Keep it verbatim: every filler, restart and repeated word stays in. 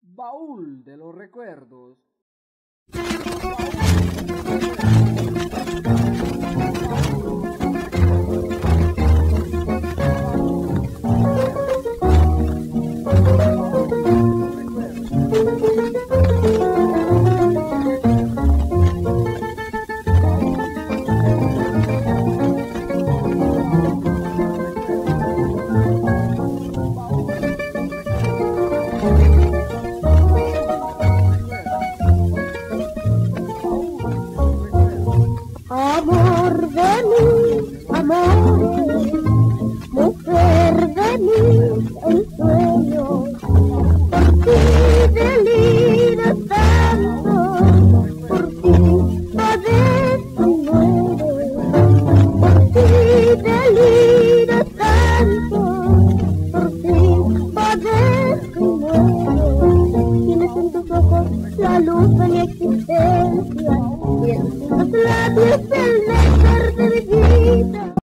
Baúl de los recuerdos. Amor de mis amores, mujer de mis ensueños, por ti deliro tanto, por ti padezco y muero, por ti deliro tanto, por ti padezco y muero. Tienes en tus ojos la luz de mi existencia, y en tus labios el